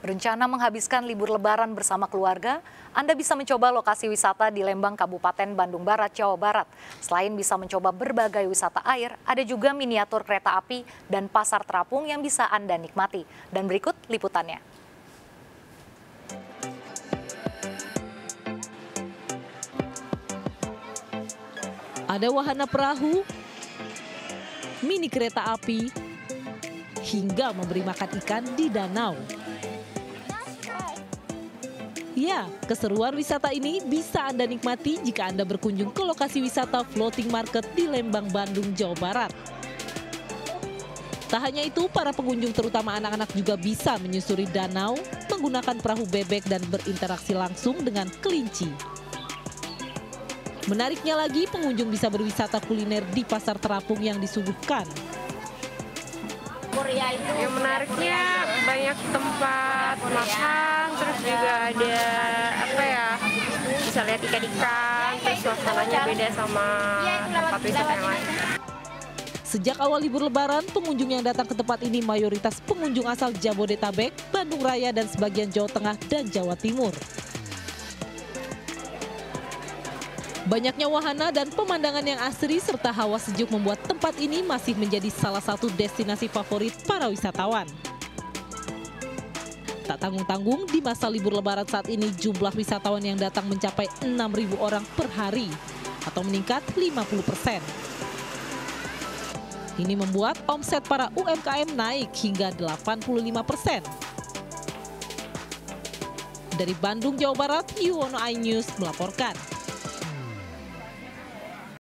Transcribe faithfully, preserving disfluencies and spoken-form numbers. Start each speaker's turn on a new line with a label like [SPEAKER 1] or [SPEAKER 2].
[SPEAKER 1] Berencana menghabiskan libur lebaran bersama keluarga, Anda bisa mencoba lokasi wisata di Lembang, Kabupaten Bandung Barat, Jawa Barat. Selain bisa mencoba berbagai wisata air, ada juga miniatur kereta api dan pasar terapung yang bisa Anda nikmati. Dan berikut liputannya.
[SPEAKER 2] Ada wahana perahu, mini kereta api, hingga memberi makan ikan di danau. Ya, keseruan wisata ini bisa Anda nikmati jika Anda berkunjung ke lokasi wisata floating market di Lembang, Bandung, Jawa Barat. Tak hanya itu, para pengunjung terutama anak-anak juga bisa menyusuri danau, menggunakan perahu bebek dan berinteraksi langsung dengan kelinci. Menariknya lagi, pengunjung bisa berwisata kuliner di pasar terapung yang disuguhkan.
[SPEAKER 3] Yang menariknya banyak tempat makan, terus juga ada apa ya, bisa lihat ikan-ikan, terus suasananya beda sama tempat wisata yang lain.
[SPEAKER 2] Sejak awal libur lebaran, pengunjung yang datang ke tempat ini mayoritas pengunjung asal Jabodetabek, Bandung Raya, dan sebagian Jawa Tengah dan Jawa Timur. Banyaknya wahana dan pemandangan yang asri serta hawa sejuk membuat tempat ini masih menjadi salah satu destinasi favorit para wisatawan. Tak tanggung-tanggung, di masa libur lebaran saat ini jumlah wisatawan yang datang mencapai enam ribu orang per hari atau meningkat lima puluh persen. Ini membuat omset para U M K M naik hingga delapan puluh lima persen. Dari Bandung, Jawa Barat, Yuwono iNews melaporkan.